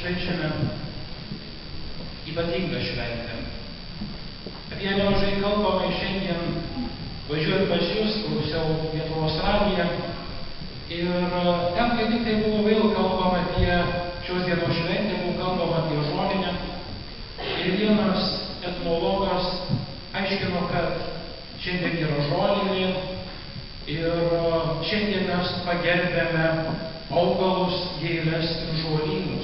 švenčiame ypatingą šventę. Apie ją nemažai kalbama šiandien, važiuojant pas jūs, klausiau Lietuvos radiją. Ir ten, kai tik tai buvo vėl kalbama apie šios dienos šventę, buvo kalbama apie žolinę. Ir vienas etnologas aiškino, kad šiandien yra žolinė ir šiandien mes pagerbėme augalus, gėles ir žolynus.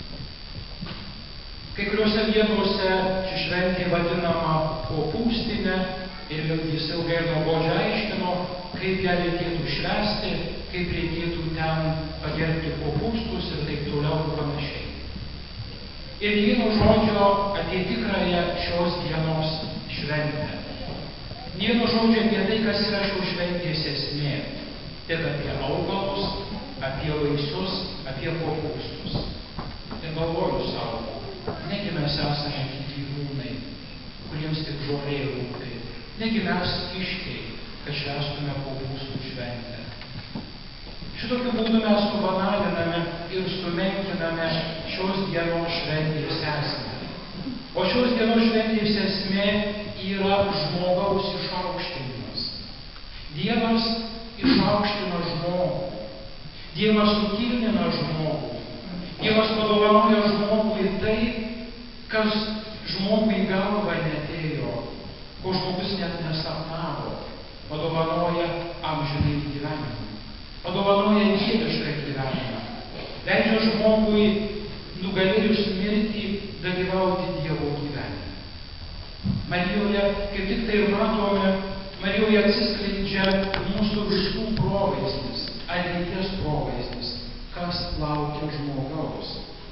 Kai kuriuose vietose ši šventė vadinama kopūstinė ir jis ilgai ir nuobodžiai aiškino, kaip ją reikėtų švęsti, kaip reikėtų ten pagerbti kopūstus ir taip toliau ir panašiai. Ir vieno žodžio apie tikrąją šios dienos šventę. Vieno žodžio apie tai, kas yra šios šventės esmė. Tik apie augalus, apie vaisius, apie kopūstus. Ir galvoju savo, negi mes esame gyvūnai, kuriems tik žolė rūpi. Negi mes kiškiai, kad švęstume kopūstų šventę. Šitokiu būdu mes subanaliname ir sumenkiname šios dienos šventės esmę. O šios dienos šventės esmė yra žmogaus išaukštinimas. Dievas išaukština žmogų. Dievas sukilnina žmogų. Dievas padovanoja žmogui tai, kas žmogui į galvą netėjo, ko žmogus net nesapnavo. Padovanoja amžinai gyvenimą. Padovanoja dievišką gyvenimą. Leidžia žmogui nugalėjus mirtį dalyvauti Dievo gyvenime. Marijoje, kaip tik tai matome, Marijoje atsiskleidžia mūsų visų provaizdis, ateities provaizdis, kas laukia žmogaus.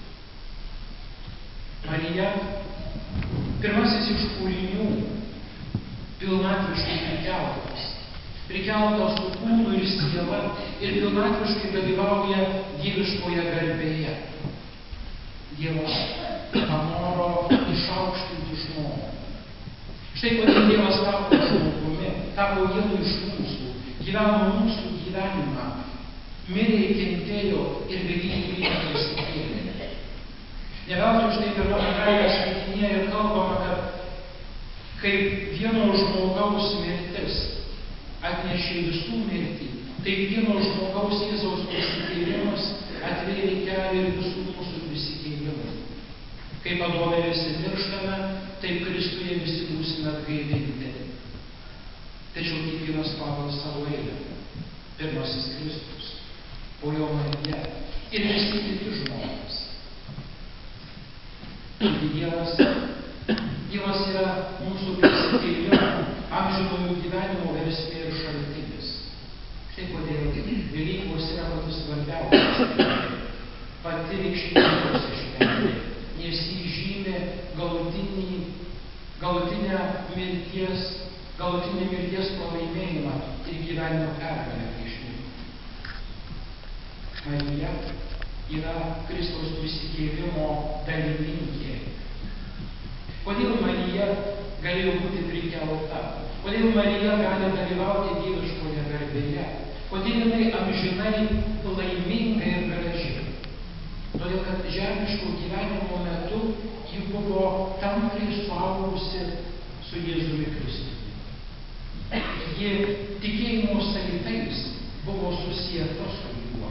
Marija, pirmasis iš kūrinių, pilnatviškai prikeltas su kūnu ir siela ir pilnatviškai dalyvauja dieviškoje garbėje. Dievas panoro išaukštinti žmogų. Štai kodėl Dievas tapo žmogumi, tapo vienu iš mūsų, gyveno mūsų gyvenimą, mirė, kentėjo ir velykų rytą prisikėlė. Neveltui štai pirmame skaitinėje ir kalbama, kad kaip vieno žmogaus mirtis atnešė visų mirtį, taip vieno žmogaus Jėzaus prisikėlimas atvėrė kelią ir visų mūsų prisikėlimui. Kaip Adome visi mirštame, taip Kristuje visi būsime atgaivinti. Tačiau kiekvienas pagal savo eilę. Pirmasis Kristus, po jo Marija ir visi kiti žmonės. Dievas yra mūsų prisikėlimo, amžinojo gyvenimo versmė ir šaltinis. Štai kodėl Velykos yra pati svarbiausia, pati reikšmingiausia šventė, nes jį žymi galutinį mirties pralaimėjimą ir gyvenimo pergalę prieš mirtį. Marija yra Kristaus prisikėlimo dalininkė. Kodėl Marija galėjo būti prikelta? Kodėl Marija gali dalyvauti dieviškoje garbėje? Kodėl jinai amžinai laiminga ir graži? Todėl, kad žemiško gyvenimo metu ji buvo tampriai suaugusi su Jėzumi Kristumi. Ji tikėjimo saitais buvo susieta su juo.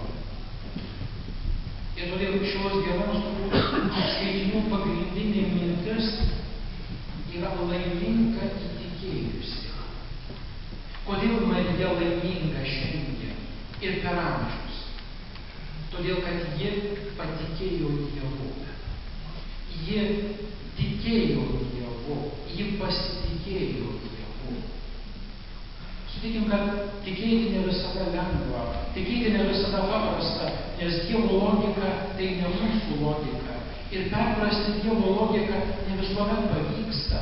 Ir todėl šios dienos skaitinių pagrindinė mintis yra laiminga įtikėjusi. Kodėl Marija laiminga šiandien ir per amžius? Todėl, kad ji patikėjo Dievu. Ji tikėjo Dievu. Ji pasitikėjo Dievu. Sutikim, kad tikėti ne visada lengva, tikėti ne visada paprasta, nes Dievo logika tai ne mūsų logika. Ir perprasti Dievo logiką ne visuomet pavyksta.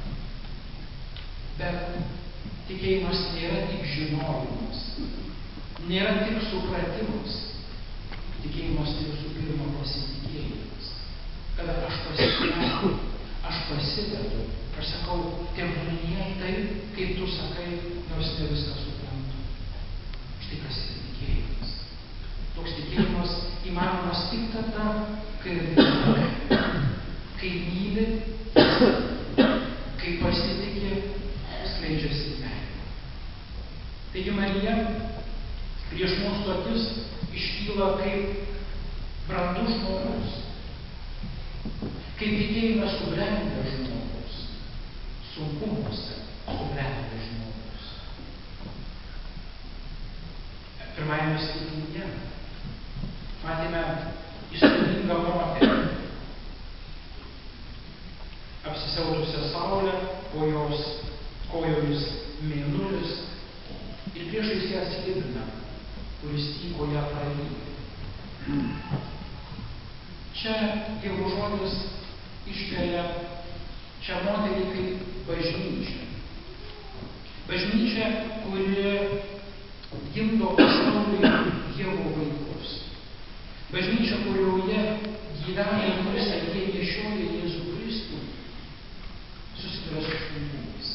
Bet tikėjimas nėra tik žinojimas, nėra tik supratimas. Tikėjimas tai visų pirma pasitikėjimas. Kada aš pasitikėjau, aš pasidedu, aš sakau, tebūnie taip, kaip tu sakai, nors ne viską suprantu. Štai kas yra tikėjimas. Toks tikėjimas įmanomas gyvas tik tada, kai myli, kai pasitikė, skleidžiasi meilė. Taigi Marija prieš mūsų akis iškyla kaip brandus žmogus, kaip tikėjime subrendęs žmogus, sunkumuose subrendęs žmogus. Pirmajame skaitinyje matėme įspūdingą moterį, apsisiautusią saulę, po jos kojomis mėnulis ir priešais ją slibiną, kuris tyko ją pralyja. Čia Dievo žodis iškelia šią moterį kaip bažnyčią. Bažnyčia, kuri gimdo pasaulyje Dievo vaikus. Bažnyčia, kurioje gyvena kuris jie nešioja Jėzų Kristų, susiduria su sunkumais.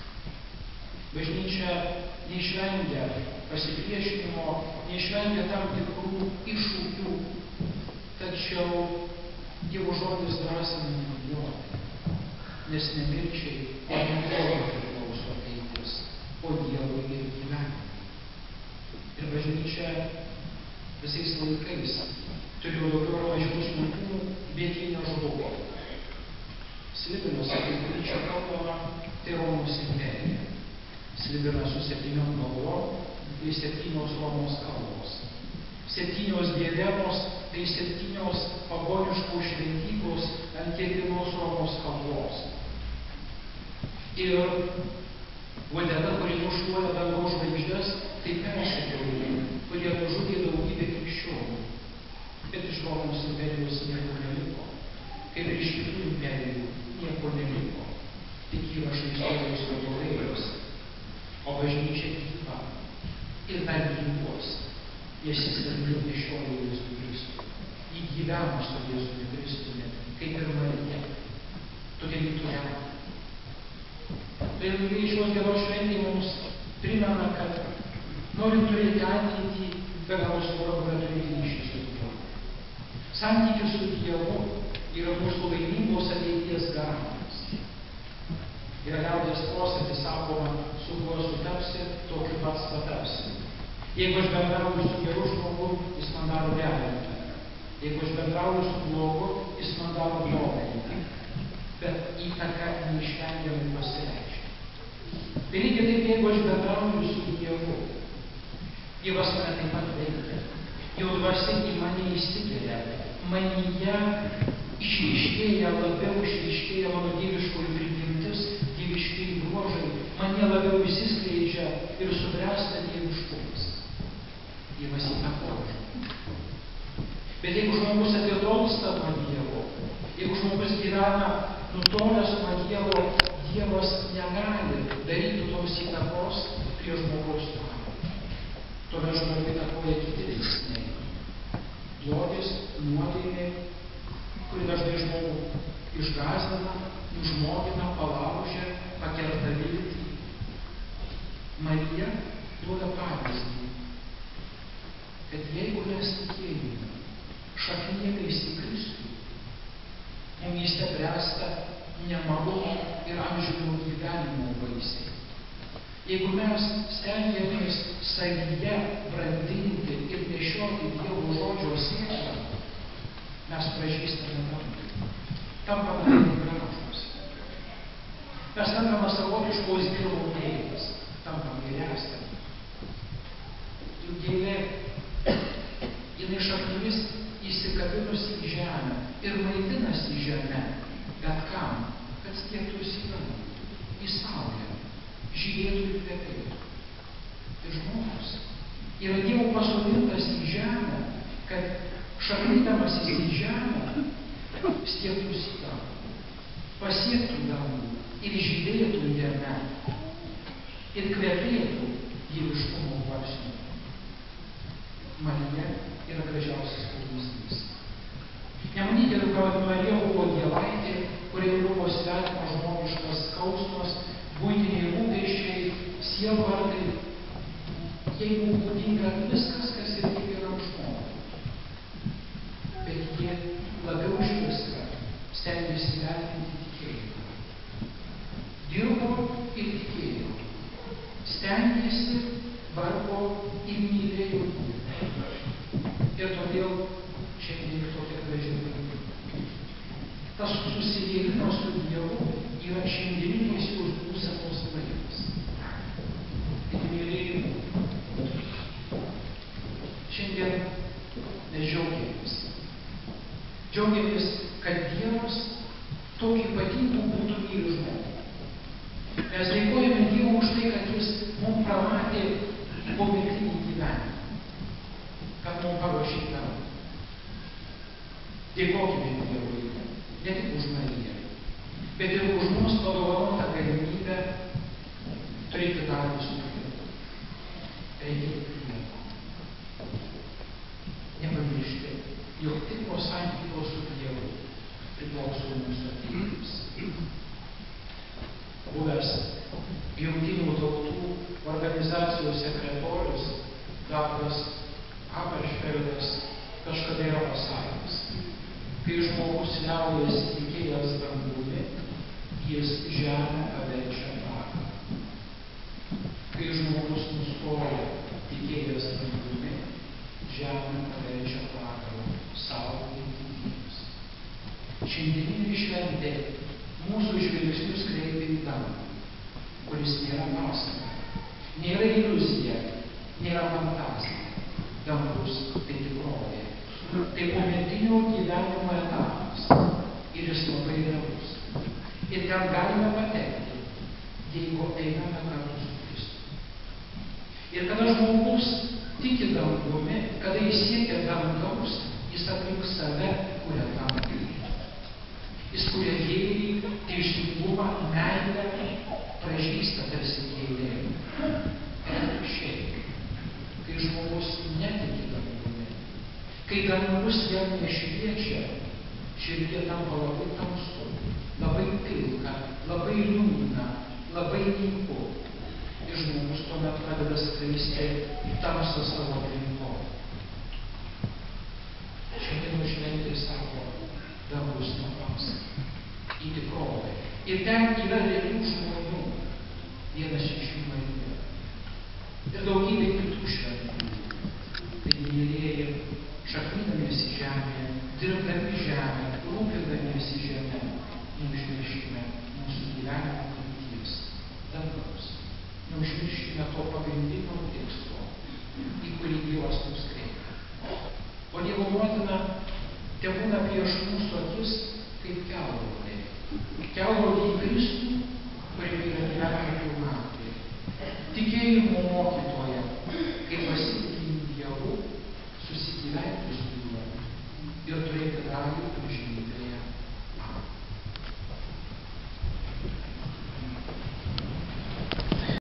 Bažnyčia neišvengia pasipriešinimo, neišvengia tam tikrų iššūkių, tačiau Dievo žodis drąsina nebijoti, nes ne mirčiai, o ne Dievui priklauso ateitis, o Dievui ir gyvenimui. Ir bažnyčia visais laikais turėjo daugiau ar mažiau sunkumų, bet ji nežlugo. Slibinas, apie kurį čia kalbama, tai Romos imperija. Slibinas su 7 galvom, tai 7 Romos kalbos. 7 diademos, tai 7 pagoniškos šventyklos ant kiekvienos Romos kalbos. Ir uodega, kuri nušluoja dangaus žvaigždes, tai persekiojimai, kurie nužudė daugybę krikščionių. Bet iš Romos imperijos nieko neliko. Kaip ir iš kitų imperijų nieko neliko. Tik įrašai istorijos vadovėliuose. O bažnyčia gyva. Ir dar gyvuos. Nes jis dar nešioja Jėzų Kristų. Jį gyvena su Jėzumi Kristumi, kaip ir Marija. Tokia liturgija. Tai šios dienos šventė mums primena, kad norint turėti ateitį, be galo svarbu yra turėti ryšį su Dievu. Santykis su Dievu yra mūsų laimingos ateities garantas. Yra liaudies posakis, sakoma, su kuo sutapsi, tokiu pats patapsi. Jeigu aš bendrauju su geru žmogu, jis man daro gerą įtaką. Jeigu aš bendrauju su blogu, jis man daro blogą įtaką. Bet įtaka neišvengiamai pasireiškia. Tai reikia taip, jeigu aš bendrauju su Dievu. Dievas mane taip pat veikia. Jo dvasia į mane įsigelia. Manyje išryškėja labiau, išryškėja mano dieviškoji prigimtis, dieviškieji bruožai. Manyje labiau įsiskleidžia ir subręsta dieviškumas. Dievas įtakoja. Bet jeigu žmogus atitolsta nuo Dievo, jeigu žmogus gyvena nutolęs nuo Dievo, Dievas negali daryti tos įtakos prie žmogaus tvaro. Tuomet žmogų įtakoja kiti veiksniai. Blogis, nuodėmė, kuri dažnai žmogų išgąsdina, nužmogina, palaužia, pakerta viltį. Marija duoda pavyzdį, kad jeigu mes tikėjime šakniekais į Kristų, mumyse bręsta nemarumo ir amžino gyvenimo vaisiai. Jeigu mes stengiamės savyje brandinti ir nešioti Dievo žodžio sėklą, mes pražystame dangų. Tampame gražūs. Mes tampame savotiškos Dievo gėlės. Tampame gėlesnė. Juk gėlė, jinai šaknimis įsikabinusi į žemę ir maitinasi į žemę. Bet kam? Kad stietųsi į dangų, į saulę. Žydėtų ir kvepėtų. Ir žmogus yra Dievo pasodintas į žemę, kad šaknydamas į žemę stietųsi į dangų, pasiektų dangų ir žydėtų jame ir kvepėtų dieviškumo dvasiu. Marija yra gražiausias pavyzdys. Nemanykite, kad Marija buvo dievaitė, kuriai buvo svetimas žmogiškas skausmas, buitiniai rūpesčiai, sielvartai, jai buvo būdinga viskas, kas ir kiekvienam žmogui. mes džiaugiamės. Džiaugiamės, kad Dievas tokį ypatingų būdų myli žmogų. Mes dėkojame Dievui už tai, kad Jis mums pramatė pomirtinį gyvenimą, kad mums paruošė darbą. Dėkokime Dievui ne tik už Mariją, bet ir už mums padovanotą galimybę turėti darbus su Dievu. Reikia nieko. Nepamiršti, jog tik po santykio su Dievu priklauso mūsų ateitis. Buvęs Jungtinių tautų organizacijos sekretorius daktaras Hammarskjöldas kažkada yra pasakęs, kai žmogus liaujasi tikėjęs dangumi, jis žemę paverčia pragarą. Kai žmogus nustoja tikėjęs dangumi, žemę paverčia pragarą sau ir kitiems. Šiandieninė šventė mūsų žvilgsnius kreipia į dangų, kuris nėra pasaka, nėra iliuzija, nėra fantazija. Dangus tai tikrovė. Tai pomirtinio gyvenimo etapas ir jis labai realus. Ir ten galime patekti, jeigu einame kartu su Kristumi. Ir kada žmogus tiki dangumi, kada jis siekia dangaus, jis aplink save kuria dangų. Jis kuria gėrį, teisingumą, meilę, pražįsta tarsi gėlė. Ir atvirkščiai, kai žmogus netiki dangumi, kai dangus jam nešviečia, širdie tampa labai tamsu, labai pilka, labai liūdna, labai nyku. Ir žmogus tuomet pradeda skleisti tamsą savo aplinkoje. Šiandien šventė sako, dangus nepasaka, į tikrovę. Ir ten yra realių žmonių, vienas iš jų Marija. Ir daugybė kitų šventų. Tai mielieji, šaknydamiesi žemėje, dirbdami žemę, rūpindamiesi žemę, neužmirškime mūsų gyvenimo krypties, dangaus. Neužmirškime to pagrindinio tikslo, į kurį Dievas mus kreipia. O Dievo motina tebūna prieš mūsų akis kaip kelrodė. Kelrodė į Kristų, kuriame yra gyvenimo pilnatvė. Tikėjimo mokytoja, kaip pasitikim Dievu, susigyventi su